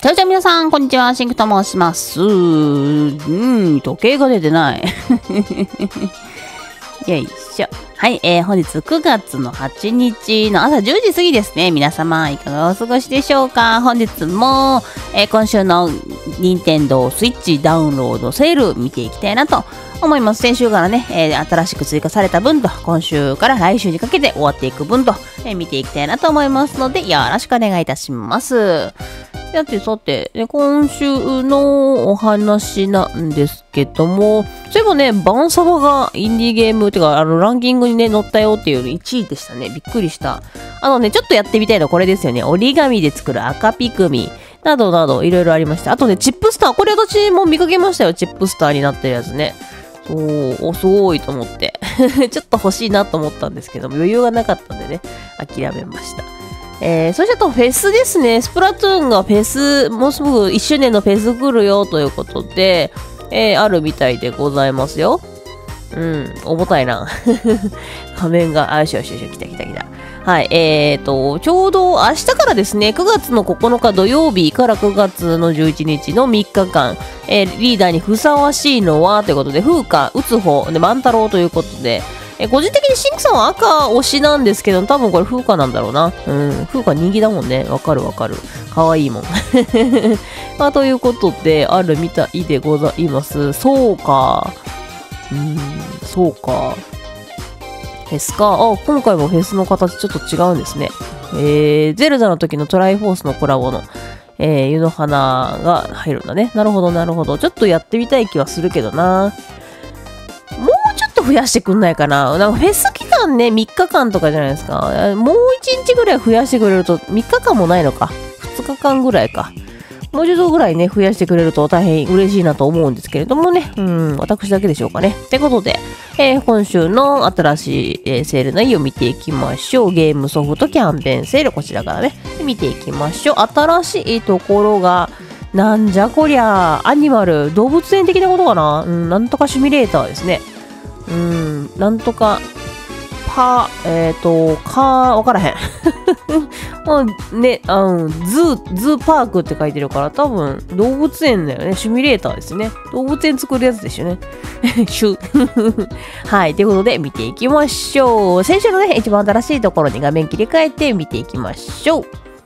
チャウチャウ皆さん、こんにちは。シンクと申します。時計が出てない。よいしょ。はい、本日9月の8日の朝10時過ぎですね。皆様、いかがお過ごしでしょうか。本日も、今週の任天堂スイッチダウンロードセール見ていきたいなと思います。先週からね、新しく追加された分と、今週から来週にかけて終わっていく分と、見ていきたいなと思いますので、よろしくお願いいたします。さて、今週のお話なんですけども、そういえばね、バンサバがインディーゲームってか、ランキングにね、載ったよっていう1位でしたね。びっくりした。ちょっとやってみたいのこれですよね。折り紙で作る赤ピクミなどなど、いろいろありました。あとね、チップスター。これ私も見かけましたよ。チップスターになってるやつね。そう、すごいと思って。ちょっと欲しいなと思ったんですけども、余裕がなかったんでね、諦めました。そしてあとフェスですね。スプラトゥーンがフェス、もうすぐ1周年のフェス来るよということで、あるみたいでございますよ。重たいな。仮面が、よし、来た。はい、ちょうど明日からですね、9月の9日土曜日から9月の11日の3日間、リーダーにふさわしいのはということで、風花、打つ方、で、万太郎ということで、個人的にシンクさんは赤推しなんですけど、多分これ風花なんだろうな。風花人気だもんね。わかる。かわいいもん。ということで、あるみたいでございます。そうか。フェスか。今回もフェスの形ちょっと違うんですね。ゼルダの時のトライフォースのコラボの、湯の花が入るんだね。なるほど。ちょっとやってみたい気はするけどな。もうちょっと増やしてくんないかな。なんかフェス期間ね、3日間とかじゃないですか。もう1日ぐらい増やしてくれると、3日間もないのか。2日間ぐらいか。もう一度ぐらいね、増やしてくれると大変嬉しいなと思うんですけれどもね。私だけでしょうかね。ってことで、今週の新しい、セール内容を見ていきましょう。ゲームソフトキャンペーンセール、こちらからね、見ていきましょう。新しいところが、なんじゃこりゃ、アニマル、動物園的なことかな。なんとかシミュレーターですね。なんとか、わからへん。ね、ズーパークって書いてるから、多分、動物園だよね。シミュレーターですね。動物園作るやつですよね。はい。ということで、見ていきましょう。先週のね、一番新しいところに画面切り替えて見ていきましょう。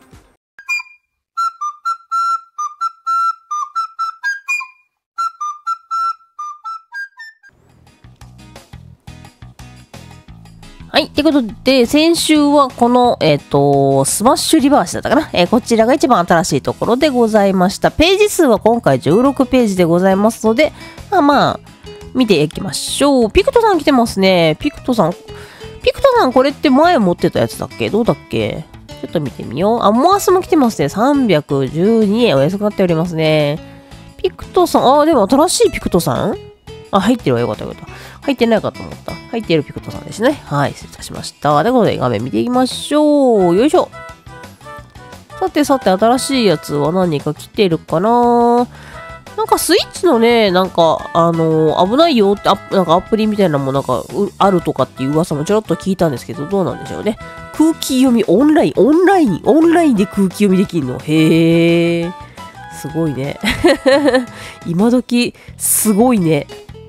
はい。ということで、先週はこの、スマッシュリバースだったかな。こちらが一番新しいところでございました。ページ数は今回16ページでございますので、見ていきましょう。ピクトさん来てますね。ピクトさん、これって前持ってたやつだっけ？どうだっけ？ちょっと見てみよう。モアスも来てますね。312円お安くなっておりますね。ピクトさん、でも新しいピクトさん？入ってるわ。よかった。入ってないかと思った。入っているピクトさんですね。はい、失礼いたしました。ということで、画面見ていきましょう。よいしょ。さて、新しいやつは何か来てるかな？なんかスイッチのね、なんか、危ないよって、なんかアプリみたいなのもあるとかっていう噂もちょろっと聞いたんですけど、どうなんでしょうね。空気読み、オンラインで空気読みできるの。へー。すごいね。今時、すごいね。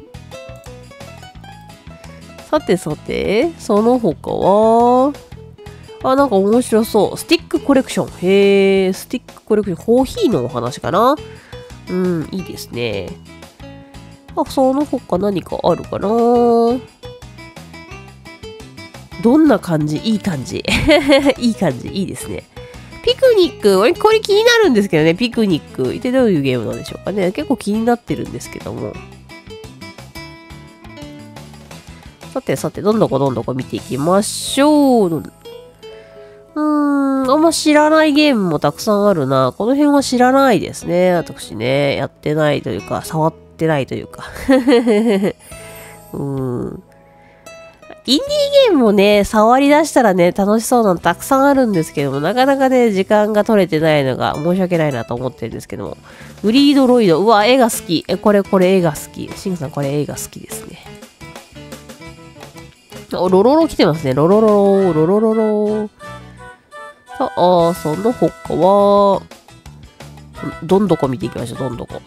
さて、その他は、なんか面白そう。スティックコレクション。へー、スティックコレクション。コーヒーのお話かな？いいですね。その他何かあるかな？どんな感じ？いい感じ。いいですね。ピクニック。これ気になるんですけどね、ピクニック。一体どういうゲームなんでしょうかね。結構気になってるんですけども。さて、どんどこ見ていきましょう。あんま知らないゲームもたくさんあるな。この辺は知らないですね。私ね、やってないというか、触ってないというか。インディーゲームもね、触り出したらね、楽しそうなのたくさんあるんですけども、なかなかね、時間が取れてないのが申し訳ないなと思ってるんですけども。グリードロイド。うわ、絵が好き。これ絵が好き。シングさん、これ絵が好きですね。ロロロ来てますね。ロロロ。その他は、 どんどこ見ていきましょう、どんどこ。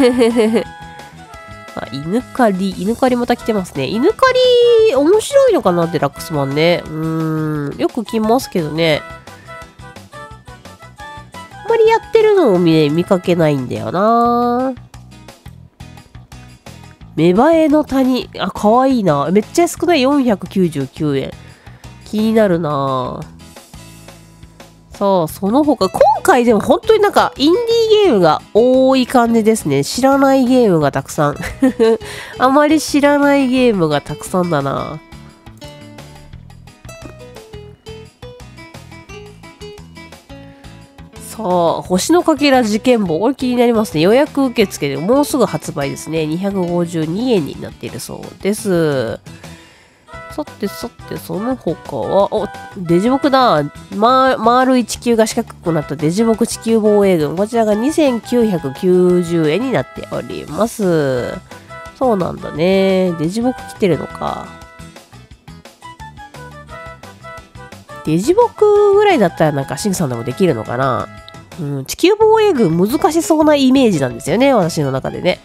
犬狩りまた来てますね。犬狩り、面白いのかな、デラックスマンね。よく来ますけどね。あんまりやってるのを見かけないんだよな。芽生えの谷。あ、かわいいな。めっちゃ安くない？ 499 円。気になるな。さあ、その他、今回でも本当になんか、インディーゲームが多い感じですね。知らないゲームがたくさん。あまり知らないゲームがたくさんだな。さあ、星のかけら事件簿。これ気になりますね。予約受付でもうすぐ発売ですね。252円になっているそうです。さて、その他は、デジモクだ。丸い地球が四角くなったデジモク地球防衛軍。こちらが2990円になっております。そうなんだね。デジモク来てるのか。デジモクぐらいだったらなんかシンクさんでもできるのかな。地球防衛軍難しそうなイメージなんですよね。私の中でね。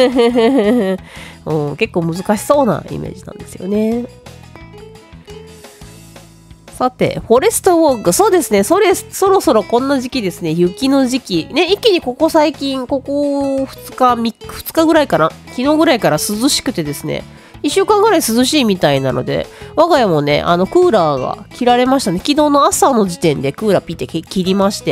結構難しそうなイメージなんですよね。さて、フォレストウォーク。そうですね。そろそろこんな時期ですね。雪の時期。ね、一気にここ最近、ここ2日ぐらいかな。昨日ぐらいから涼しくてですね。1週間ぐらい涼しいみたいなので、我が家もね、クーラーが切られましたね。昨日の朝の時点でクーラーピッて切りまして。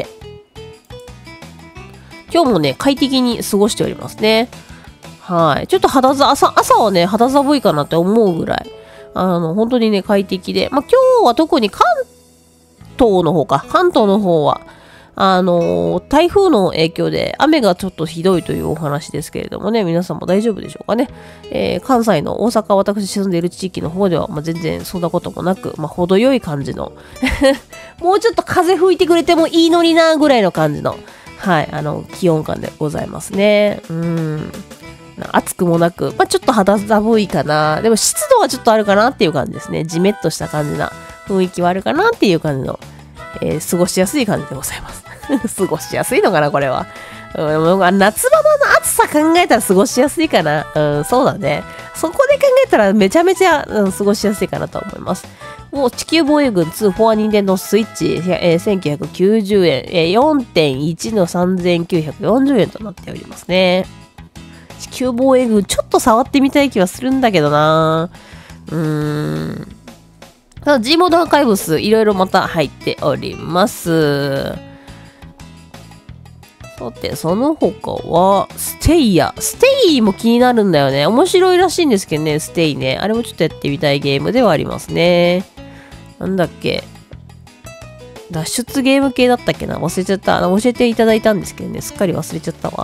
今日もね、快適に過ごしておりますね。はい。ちょっと朝はね、肌寒いかなって思うぐらい。本当にね、快適で。今日は特に関東の方は、台風の影響で雨がちょっとひどいというお話ですけれどもね、皆さんも大丈夫でしょうかね。関西の大阪、私住んでいる地域の方では、全然そんなこともなく、程よい感じの、もうちょっと風吹いてくれてもいいのにな、ぐらいの感じの、はい、気温感でございますね。暑くもなく、ちょっと肌寒いかな。でも湿度はちょっとあるかなっていう感じですね。じめっとした感じな雰囲気はあるかなっていう感じの、過ごしやすい感じでございます。過ごしやすいのかな、これは。夏場の暑さ考えたら過ごしやすいかな。そうだね。そこで考えたらめちゃめちゃ、過ごしやすいかなと思います。もう地球防衛軍2 for Nintendo Switch、1990円、4.1 の3940円となっておりますね。地球防衛軍ちょっと触ってみたい気はするんだけどな。ただ G モードアーカイブスいろいろまた入っております。さて、その他は、ステイも気になるんだよね。面白いらしいんですけどね、ステイね。あれもちょっとやってみたいゲームではありますね。なんだっけ。脱出ゲーム系だったっけな、忘れちゃった。教えていただいたんですけどね、すっかり忘れちゃったわ。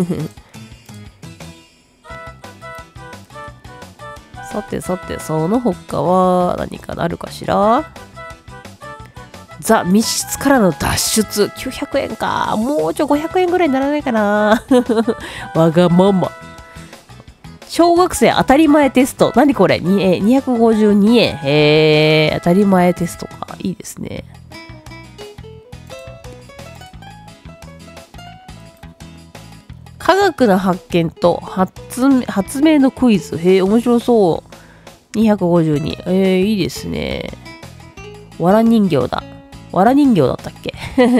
さて、その他は何かなるかしら。ザ・密室からの脱出。900円か。もう500円ぐらいにならないかな。わがまま。小学生当たり前テスト。何これ252円。当たり前テストか。いいですね。科学の発見と発明のクイズ。面白そう。252。いいですね。わら人形だったっけ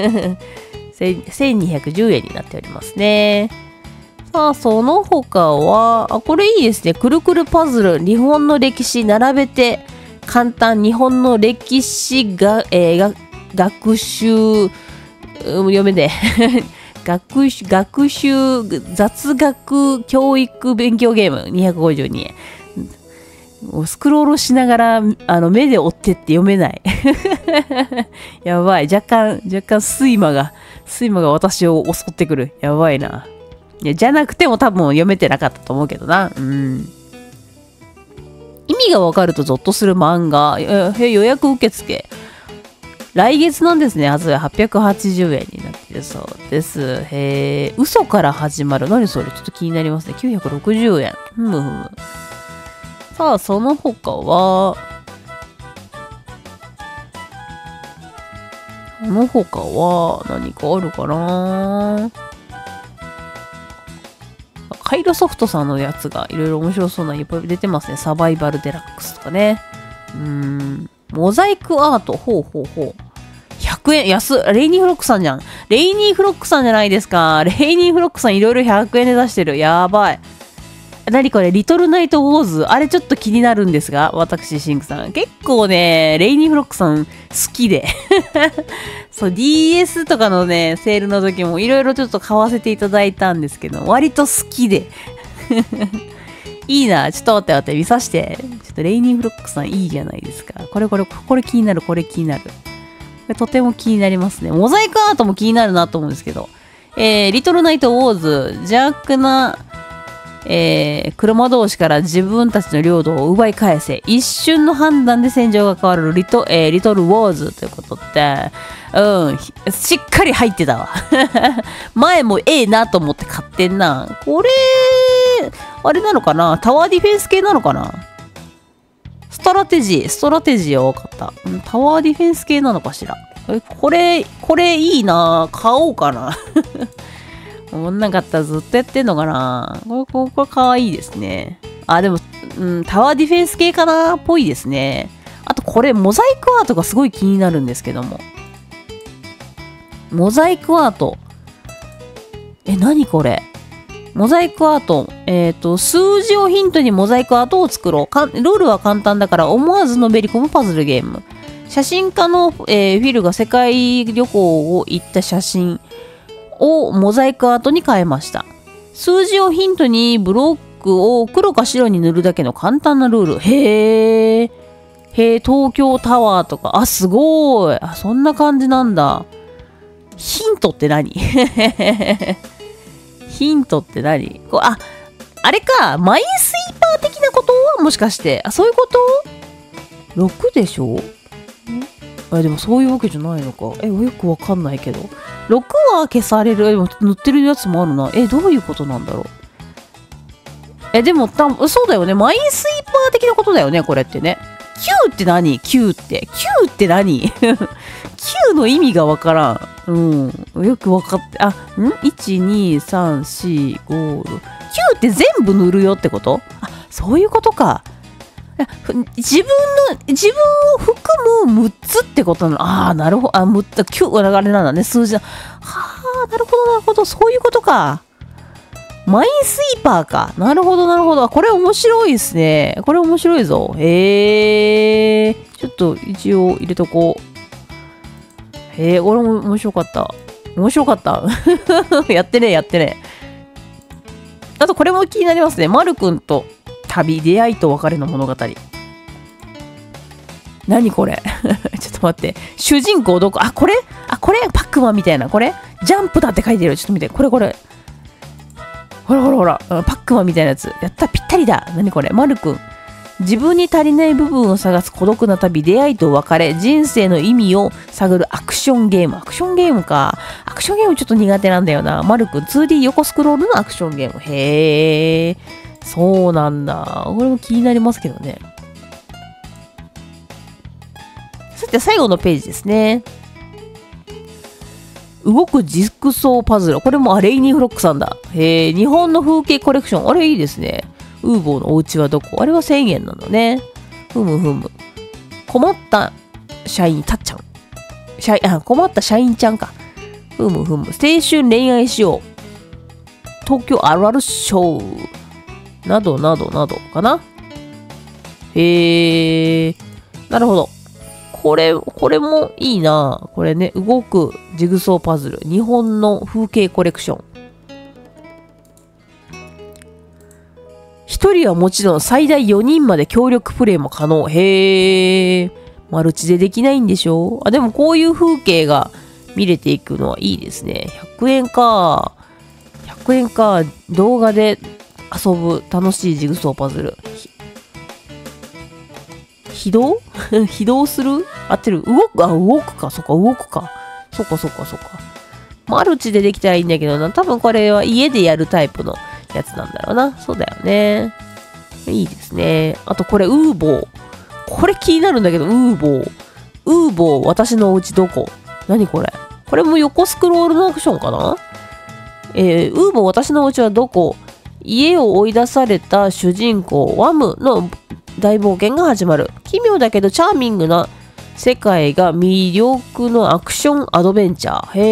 1210円になっておりますね。さあ、その他は、これいいですね。くるくるパズル、日本の歴史並べて簡単、日本の歴史が、学習、読めねえ。学習、雑学教育勉強ゲーム、252円。スクロールしながら、目で追ってって読めない。やばい。若干睡魔が私を襲ってくる。やばいな。じゃなくても多分読めてなかったと思うけどな。意味がわかるとゾッとする漫画。予約受付。来月なんですね。発売880円になっているそうです。嘘から始まる。何それちょっと気になりますね。960円。さあ、その他は、何かあるかな。 カイロソフトさんのやつがいろいろ面白そうなのいっぱい出てますね。サバイバルデラックスとかね。モザイクアート。ほう。100円。安っ。レイニーフロックさんじゃん。レイニーフロックさんじゃないですか。レイニーフロックさんいろいろ100円で出してる。やばい。何これ、リトルナイトウォーズ。あれちょっと気になるんですが、私、シンクさん。結構ね、レイニーフロックさん好きで。そう、DS とかのね、セールの時もいろいろちょっと買わせていただいたんですけど、割と好きで。いいな。ちょっと待って、見さして。ちょっとレイニーフロックさんいいじゃないですか。これ気になる、これ気になる。これとても気になりますね。モザイクアートも気になるなと思うんですけど。リトルナイトウォーズ、邪悪な、車同士から自分たちの領土を奪い返せ。一瞬の判断で戦場が変わるリトルウォーズということで、しっかり入ってたわ。前もええなと思って買ってんな。これ、あれなのかな、タワーディフェンス系なのかな。ストラテジーは分かった。タワーディフェンス系なのかしら。これいいな。買おうかな。思んなかったらずっとやってんのかな。これかわいいですね。あ、でも、タワーディフェンス系かなっぽいですね。あとこれ、モザイクアートがすごい気になるんですけども。モザイクアート。何これ。モザイクアート。数字をヒントにモザイクアートを作ろう。ルールは簡単だから思わずのめり込むパズルゲーム。写真家の、フィルが世界旅行を行った写真をモザイクアートに変えました。数字をヒントにブロックを黒か白に塗るだけの簡単なルール。へー、東京タワーとか。あ、すごい。あ、そんな感じなんだ。ヒントって何？ヒントって何？あれか。マイスイーパー的なことはもしかして。そういうこと？ 6 でしょ？でもそういうわけじゃないのか。よくわかんないけど。6は消される。でも塗ってるやつもあるな。どういうことなんだろう。でもそうだよね。マイスイーパー的なことだよね、これってね。9って何？ 9 って。9って何？ 9 の意味がわからん。よくわかって。1、2、3、4、5、6。9って全部塗るよってこと？そういうことか。自分を含む6つってことなの。なるほど。9はあれなんだね、数字だ。なるほど。そういうことか。マイスイーパーか。なるほど。これ面白いですね。これ面白いぞ。ちょっと一応入れとこう。これも面白かった。やってね。あとこれも気になりますね。マル君と旅、出会いと別れの物語。何これ？ちょっと待って。主人公どこ？これパックマンみたいな。これジャンプだって書いてるよ。ちょっと見て。これ。ほら。パックマンみたいなやつ。やった、ぴったりだ。何これ？マル君。自分に足りない部分を探す孤独な旅、出会いと別れ、人生の意味を探るアクションゲーム。アクションゲームか。アクションゲームちょっと苦手なんだよな。マル君、2D 横スクロールのアクションゲーム。へー。そうなんだ。これも気になりますけどね。さて、最後のページですね。動くジグソーパズル。これもレイニーフロックさんだ。日本の風景コレクション。あれいいですね。ウーボーのお家はどこ？あれは1000円なのね。ふむ。困った社員たっちゃん。困った社員ちゃんか。ふむ。青春恋愛しよう。東京あるあるショー。などかな。なるほど。これもいいな。これね、動くジグソーパズル。日本の風景コレクション。1人はもちろん最大4人まで協力プレイも可能。マルチでできないんでしょ？でもこういう風景が見れていくのはいいですね。100円か。動画で遊ぶ楽しいジグソーパズル。起動する？合ってる？動くか。そっか。マルチでできたらいいんだけどな。多分これは家でやるタイプのやつなんだろうな。そうだよね。いいですね。あとこれ、ウーボー。これ気になるんだけど、ウーボー、私のお家どこ？何これ？これも横スクロールのアクションかな？ウーボー、私のお家はどこ？ 家を追い出された主人公ワムの大冒険が始まる。奇妙だけどチャーミングな世界が魅力のアクションアドベンチャー。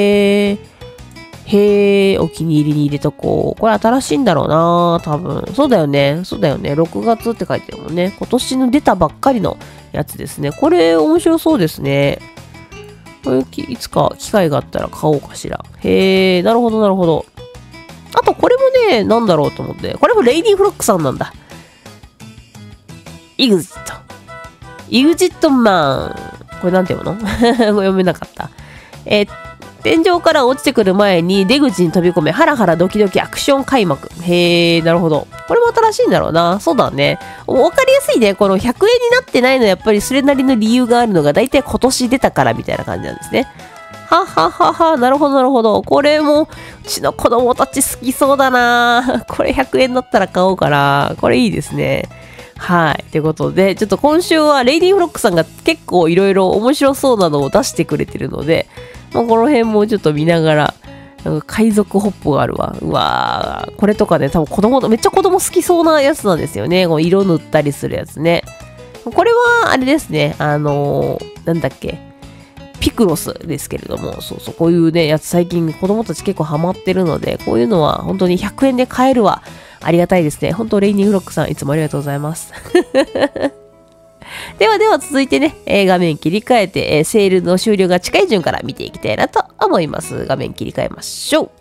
へー、お気に入りに入れとこう。これ新しいんだろうな、多分。そうだよね。6月って書いてるもんね。今年の出たばっかりのやつですね。これ面白そうですね。これいつか機会があったら買おうかしら。へー、なるほど。あとこれもね、なんだろうと思って。これもレイディーフロックさんなんだ。イグジットマン。これなんて読むの読めなかった。天井から落ちてくる前に出口に飛び込め、ハラハラドキドキアクション開幕。へー、なるほど。これも新しいんだろうな。そうだね。わかりやすいね。この100円になってないのはやっぱりそれなりの理由があるのが、だいたい今年出たからみたいな感じなんですね。なるほど。これも、うちの子供たち好きそうだな。これ100円だったら買おうかな。これいいですね。はい。ということで、ちょっと今週はレイディーフロックさんが結構いろいろ面白そうなのを出してくれてるので、この辺もちょっと見ながら、なんか海賊ホップがあるわ。うわー、これとかね、多分めっちゃ子供好きそうなやつなんですよね。この色塗ったりするやつね。これは、あれですね。なんだっけ。ピクロスですけれども、こういうね、やつ最近子供たち結構ハマってるので、こういうのは本当に100円で買えるわ。ありがたいですね。本当レイニーフロックさん、いつもありがとうございます。では続いてね、画面切り替えて、セールの終了が近い順から見ていきたいなと思います。画面切り替えましょう。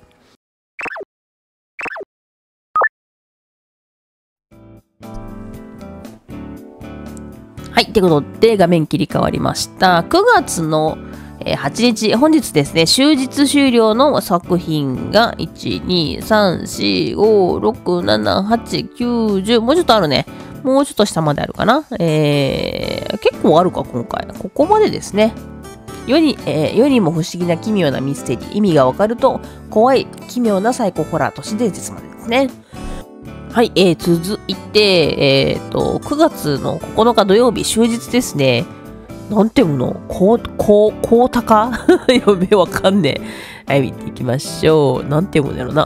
はい。ということで、画面切り替わりました。9月の8日、本日ですね、終日終了の作品が、1、2、3、4、5、6、7、8、9、10、もうちょっとあるね。もうちょっと下まであるかな。結構あるか、今回。ここまでですね。世にも不思議な奇妙なミステリー。意味がわかると、怖い、奇妙なサイコホラー都市伝説までですね。はい、続いて、9月の9日土曜日、終日ですね。なんていうの？こうたか読めわかんねえ。はい、見ていきましょう。なんて読むんだろうな。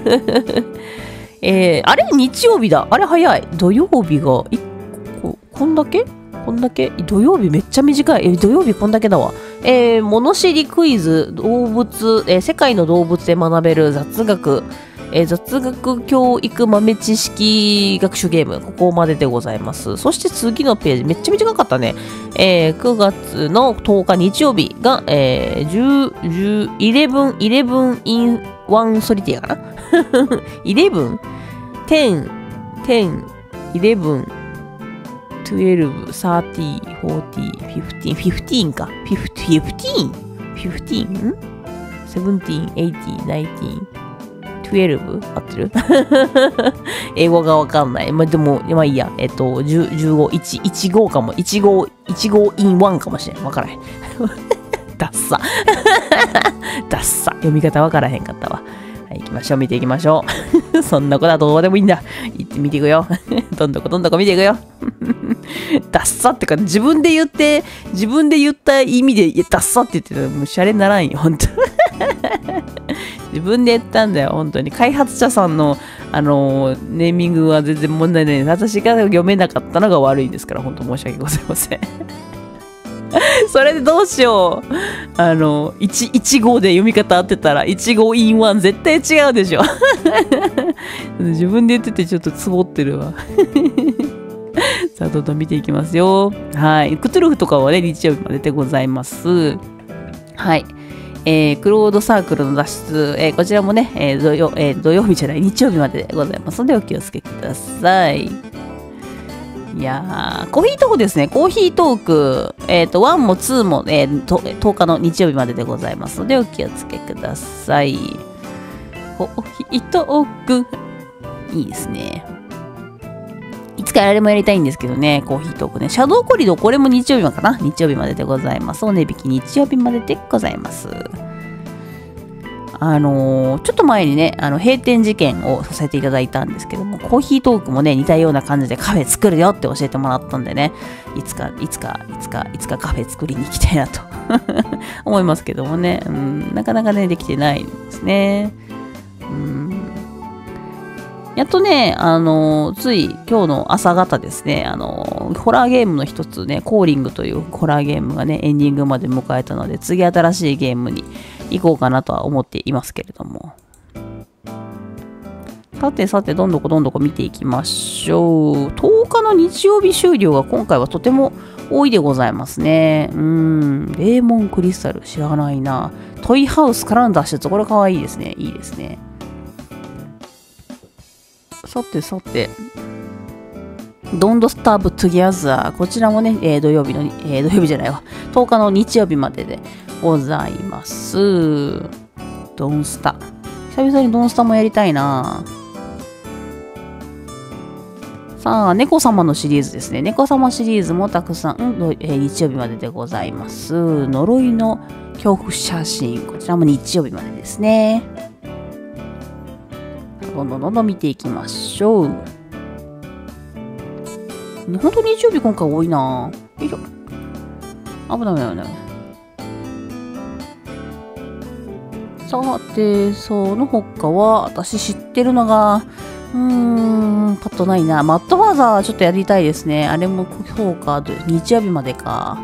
あれ日曜日だ。あれ早い。土曜日が、こんだけ土曜日めっちゃ短い。土曜日こんだけだわ。物知りクイズ、動物、世界の動物で学べる雑学、雑学教育豆知識学習ゲーム。ここまででございます。そして次のページ、めっちゃ短かったね。9月の10日日曜日が、11 in 1ソリティアかな11 10 11 12 30 40 15か15 17 18 19 12合ってる英語がわかんない。でも、いいや。15、15かも。15 in 1かもしれん。わからへん。ダッサ。ダッサ。読み方わからへんかったわ。はい、行きましょう。見ていきましょう。そんなことはどうでもいいんだ。行ってみていくよ。どんどこ見ていくよ。ダッサってか、自分で言った意味で、ダッサって言ってたら、もうシャレにならんよ、ほんと。自分で言ったんだよ、本当に。開発者さんの、ネーミングは全然問題ないです。私が読めなかったのが悪いですから、本当申し訳ございません。それでどうしよう。1号で読み方合ってたら、1号 in 1絶対違うでしょ。自分で言っててちょっとつぼってるわ。さあ、どんどん見ていきますよ。はい。クトゥルフとかはね、日曜日まででございます。はい。クロードサークルの脱出、こちらもね、土曜日じゃない、日曜日まででございますので、お気をつけください。いやー、コーヒートークですね。コーヒートーク、1も2も、10日の日曜日まででございますので、お気をつけください。コーヒートーク、いいですね。いつかあれもやりたいんですけどね、コーヒートークね。シャドウコリドー、これも日曜日かな？日曜日まででございます。お値引き日曜日まででございます。ちょっと前にね、閉店事件をさせていただいたんですけども、コーヒートークもね、似たような感じでカフェ作るよって教えてもらったんでね、いつかカフェ作りに行きたいなと思いますけどもね、なかなかね、できてないんですね。 やっとね、つい今日の朝方ですね、ホラーゲームの一つね、コーリングというホラーゲームがね、エンディングまで迎えたので、次新しいゲームに行こうかなとは思っていますけれども。さてさて、どんどこ見ていきましょう。10日の日曜日終了が今回はとても多いでございますね。レーモンクリスタル、知らないな。トイハウスからの脱出、これかわいいですね。いいですね。さてさて、Don't Starve Together。こちらもね、土曜日じゃないわ。10日の日曜日まででございます。ドンスタ。久々にドンスタもやりたいな。さあ、猫様のシリーズですね。猫様シリーズもたくさん、日曜日まででございます。呪いの恐怖写真。こちらも日曜日までですね。どんどん見ていきましょう。本当に日曜日今回多いな。よいしょ。危ない。さて、その他は、私知ってるのが、パッとないな。マッドファーザーちょっとやりたいですね。あれもそうか、日曜日までか。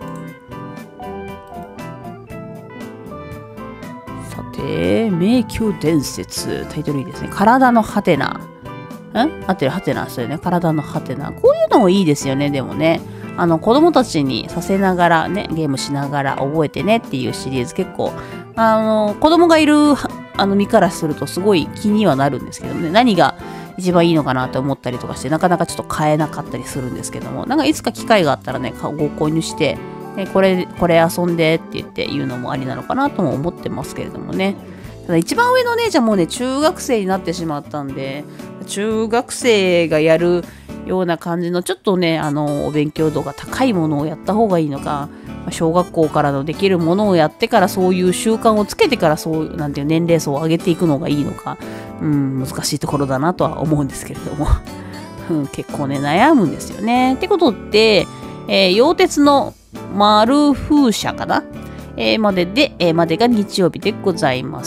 さて、迷宮伝説。タイトルいいですね。体のハテナ。合ってるハテナ。それね。体のハテナ。こういうのもいいですよね、でもね。子供たちにさせながらね、ゲームしながら覚えてねっていうシリーズ結構、子供がいる身からするとすごい気にはなるんですけどもね、何が一番いいのかなと思ったりとかして、なかなかちょっと買えなかったりするんですけども、なんかいつか機会があったらね、ご購入して、これ遊んでって言うのもありなのかなとも思ってますけれどもね。ただ一番上の姉ちゃんもね、中学生になってしまったんで、中学生がやるような感じのちょっとね、お勉強度が高いものをやった方がいいのか、小学校からのできるものをやってからそういう習慣をつけてからそうなんていう年齢層を上げていくのがいいのか、難しいところだなとは思うんですけれども、結構ね悩むんですよね。ってことで、溶鉄の丸風車かな、までが日曜日でございます。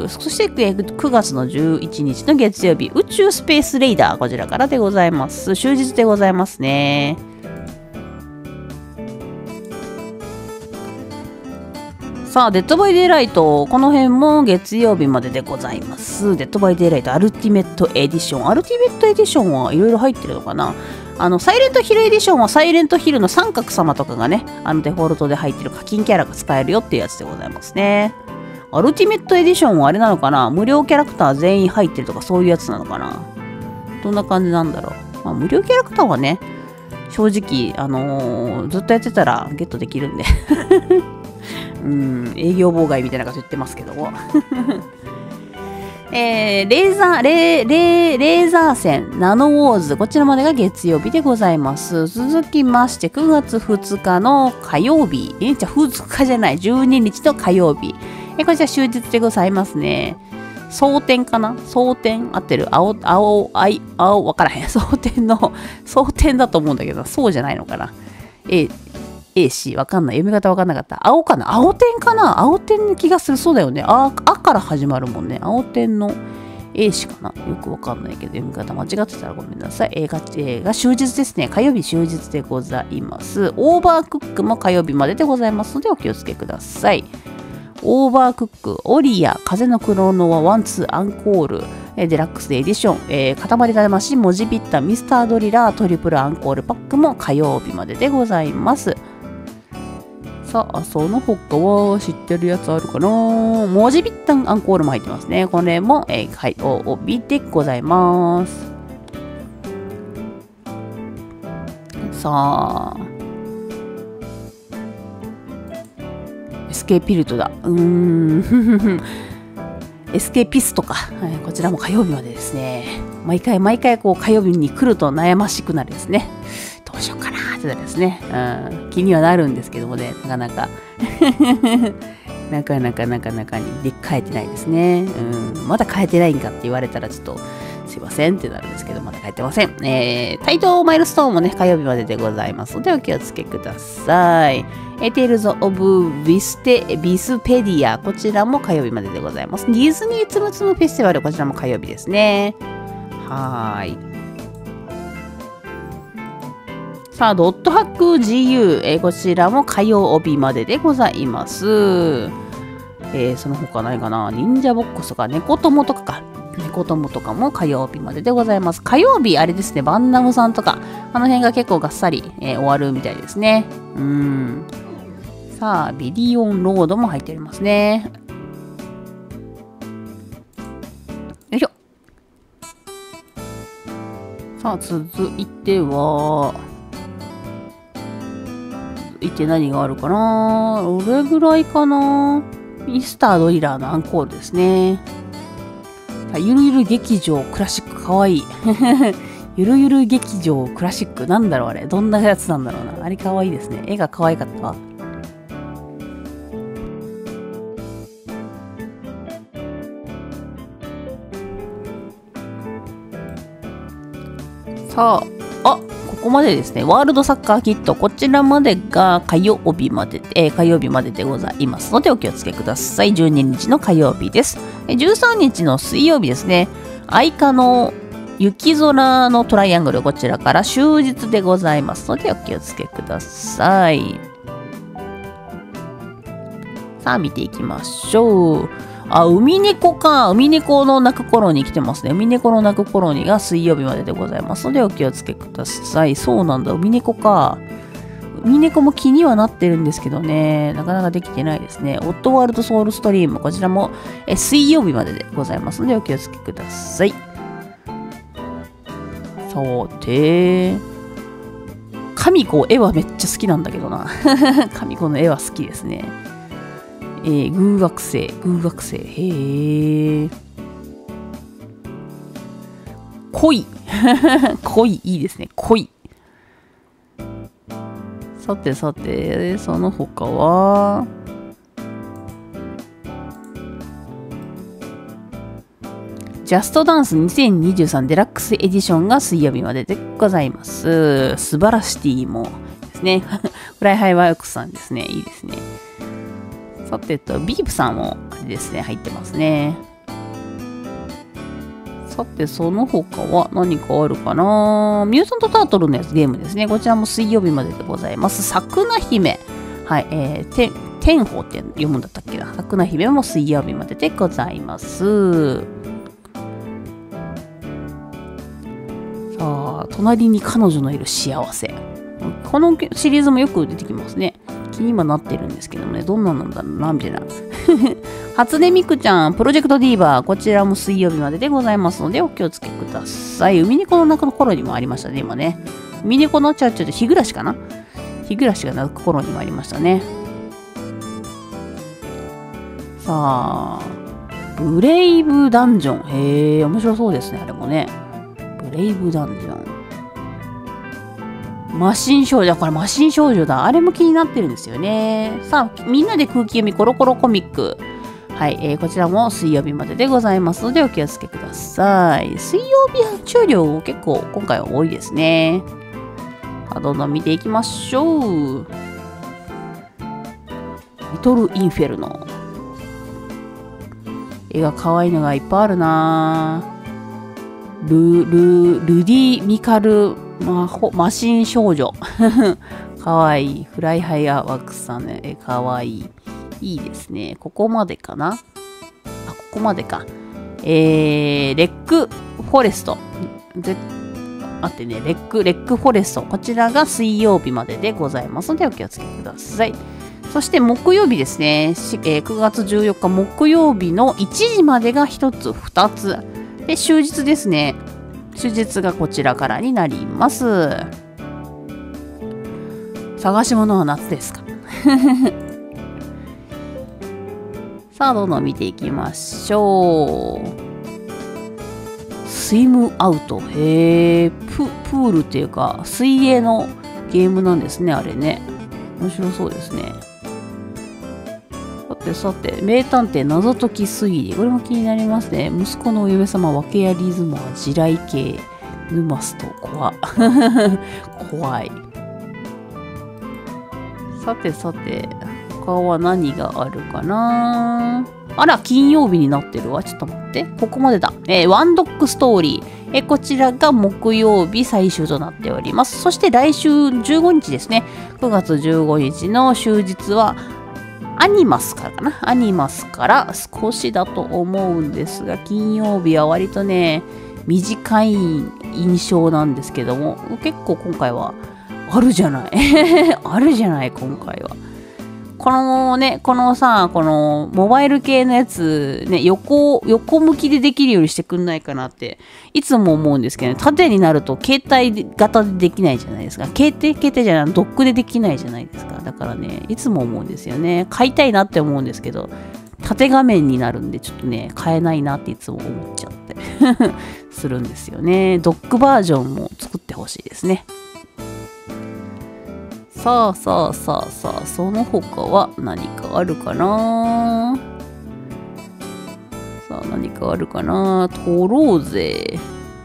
そして、9月の11日の月曜日、宇宙スペースレイダー、こちらからでございます。終日でございますね。さあ、デッドバイデイライト、この辺も月曜日まででございます。デッドバイデイライトアルティメットエディション。アルティメットエディションはいろいろ入ってるのかな。サイレントヒルエディションはサイレントヒルの三角様とかがね、デフォルトで入ってる課金キャラが使えるよっていうやつでございますね。アルティメットエディションはあれなのかな、無料キャラクター全員入ってるとかそういうやつなのかな。どんな感じなんだろう。無料キャラクターはね、正直、ずっとやってたらゲットできるんで。営業妨害みたいなこと言ってますけども。レーザー戦ナノウォーズ、こちらまでが月曜日でございます。続きまして9月2日の火曜日、2日じゃない、12日の火曜日、こちら終日でございますね。蒼天かな、蒼天合ってる、青わからへん。蒼天だと思うんだけど、そうじゃないのかな。C わかんない。読み方わかんなかった。青かな、青天かな、青天の気がする。そうだよね。あから始まるもんね。青天の A 氏かな、よくわかんないけど、読み方間違ってたらごめんなさい。映画終日ですね。火曜日終日でございます。オーバークックも火曜日まででございますのでお気をつけください。オーバークック、オリア、風のクロノは1、2、アンコール、デラックスエディション、塊魂、文字ビッタ、ミスタードリラー、トリプルアンコールパックも火曜日まででございます。さあ、その他は知ってるやつあるかな。文字ビッタンアンコールも入ってますね。これも、火曜日でございます。さあ、エスケーピルトだ。エスケーピストか。こちらも火曜日までですね。毎回こう火曜日に来ると悩ましくなるですね。どうしようかなってなるですね。気にはなるんですけどもね、なかなかにで変えてないですね。まだ変えてないんかって言われたらちょっとすいませんってなるんですけど、まだ変えてません。タイトマイルストーンもね、火曜日まででございますのでお気をつけください。テイルズ・オブ・ビスペディア、こちらも火曜日まででございます。ディズニーつむつむフェスティバル、こちらも火曜日ですね。 はーい。さあ、ドットハック GU、こちらも火曜日まででございます。その他ないかな。忍者ボックスとか、猫友とかか。猫友とかも火曜日まででございます。火曜日、あれですね、バンナムさんとか、あの辺が結構がっさり、終わるみたいですね。さあ、ビリオンロードも入っておりますね。よいしょ。さあ、続いては、何があるかな。どれぐらいかな。ミスタードリラーのアンコールですね。ゆるゆる劇場クラシックかわいい。ゆるゆる劇場クラシックなんだろうあれ。どんなやつなんだろうな。あれかわいいですね。絵がかわいかったわ。さあ、ここまでですね。ワールドサッカーキット。こちらまでが火曜日まででございますのでお気をつけください。12日の火曜日です。13日の水曜日ですね。愛花の雪空のトライアングル、こちらから終日でございますのでお気をつけください。さあ見ていきましょう。海猫か。海猫の鳴く頃に来てますね。海猫の鳴く頃にが水曜日まででございますのでお気をつけください。そうなんだ。海猫か。海猫も気にはなってるんですけどね。なかなかできてないですね。オットワールドソウルストリーム。こちらも水曜日まででございますのでお気をつけください。さて。神子絵はめっちゃ好きなんだけどな。神子の絵は好きですね。偶惑星。へえ。恋。恋、いいですね。恋。さて、その他は、ジャストダンス2023デラックスエディションが水曜日まででございます。素晴らしティもですね。フライハイワークスさんですね。いいですね。さてビープさんもあれですね、入ってますね。さて、その他は何かあるかな。ミュータントタートルのやつゲームですね。こちらも水曜日まででございます。さくな姫。はい、天宝って読むんだったっけな。さくな姫も水曜日まででございます。さあ、隣に彼女のいる幸せ。このシリーズもよく出てきますね。気にはなってるんですけどもね、どんななんだろうな、みたいな。初音ミクちゃん、プロジェクトディーバー、こちらも水曜日まででございますので、お気をつけください。海猫の中の頃にもありましたね、今ね。海猫の日暮らしかな。日暮らしが鳴く頃にもありましたね。さあ、ブレイブダンジョン。へえ、面白そうですね、あれもね。ブレイブダンジョン。マシン少女。これマシン少女だ。あれも気になってるんですよね。さあ、みんなで空気読みコロコロコミック。はい、こちらも水曜日まででございますのでお気をつけください。水曜日発注量結構今回は多いですね。どんどん見ていきましょう。リトルインフェルノ。絵が可愛いのがいっぱいあるな。ルディミカルマシン少女。かわいい。フライハイアワークスさんの絵かわいい。いいですね。ここまでかな。ここまでか。レックフォレスト。待ってね。レックフォレスト。こちらが水曜日まででございますのでお気をつけください。そして木曜日ですね。9月14日木曜日の1時までが1つ、2つ。で、終日ですね。終日がこちらからになります。探し物は夏ですか。さあ、どんどん見ていきましょう。スイムアウト。へえ、プールっていうか、水泳のゲームなんですね、あれね。面白そうですね。さて、名探偵謎解き推理。これも気になりますね。息子のお嫁様、訳あり妻、地雷系、ヌマスと怖い。さて、他は何があるかな。あら、金曜日になってるわ。ちょっと待って。ここまでだ。ワンドックストーリこちらが木曜日最終となっております。そして来週15日ですね。9月15日の終日は、アニマスからかな。アニマスから少しだと思うんですが、金曜日は割とね、短い印象なんですけども、結構今回はあるじゃない。あるじゃない、今回は。このモバイル系のやつ、ね、横向きでできるようにしてくんないかなって、いつも思うんですけどね、縦になると携帯型でできないじゃないですか。携帯じゃない、ドックでできないじゃないですか。だからね、いつも思うんですよね。買いたいなって思うんですけど、縦画面になるんで、ちょっとね、買えないなっていつも思っちゃってするんですよね。ドックバージョンも作ってほしいですね。さあ、その他は何かあるかな。取ろうぜ。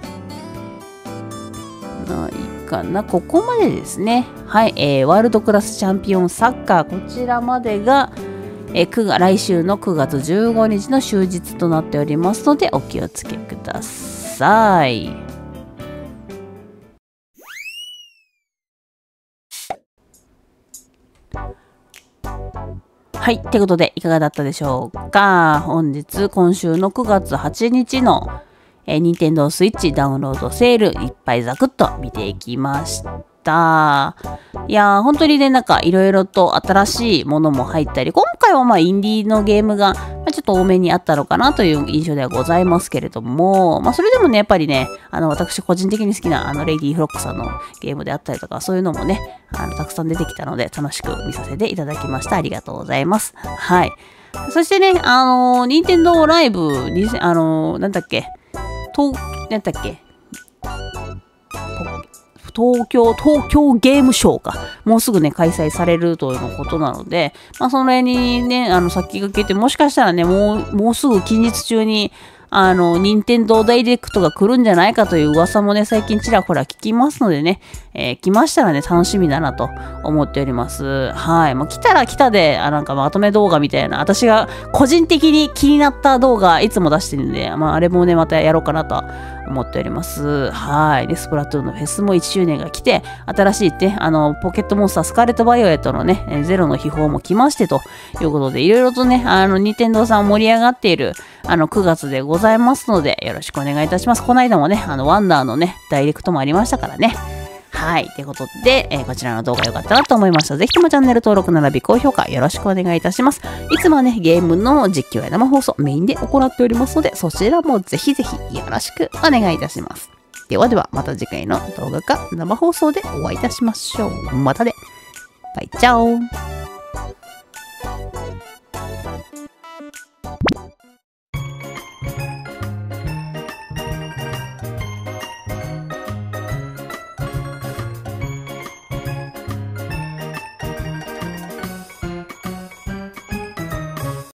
ないかな。ここまでですね。はい、ワールドクラスチャンピオンサッカー、こちらまでが、来週の9月15日の終日となっておりますので、お気をつけください。はい。ということで、いかがだったでしょうか。今週の9月8日の、任天堂スイッチダウンロードセール、いっぱいザクッと見ていきました。いやー、本当にね、なんかいろいろと新しいものも入ったり、今回はインディーのゲームが、ちょっと多めにあったのかなという印象ではございますけれども、それでもね、やっぱりね、私個人的に好きな、レイディーフロックさんのゲームであったりとか、そういうのもね、たくさん出てきたので、楽しく見させていただきました。ありがとうございます。はい。そしてね、任天堂ライブ、東京ゲームショウか。もうすぐね、開催されるということなので、その辺にね、先駆けて、もしかしたらね、もうすぐ近日中に、任天堂ダイレクトが来るんじゃないかという噂もね、最近ちらほら聞きますのでね、来ましたらね、楽しみだなと思っております。はい。来たら来たで、なんかまとめ動画みたいな、私が個人的に気になった動画いつも出してるんで、あれもね、またやろうかなと思っております。はい。で、スプラトゥーンのフェスも1周年が来て、新しいね、ポケットモンスタースカーレットバイオレットのね、ゼロの秘宝も来ましてということで、いろいろとね、任天堂さん盛り上がっている、9月でございますので、よろしくお願いいたします。この間もね、ワンダーのね、ダイレクトもありましたからね。はい。ということで、こちらの動画良かったなと思いました。ぜひともチャンネル登録並び高評価よろしくお願いいたします。いつもはね、ゲームの実況や生放送メインで行っておりますので、そちらもぜひぜひよろしくお願いいたします。ではでは、また次回の動画か生放送でお会いいたしましょう。またね。バイチャオ。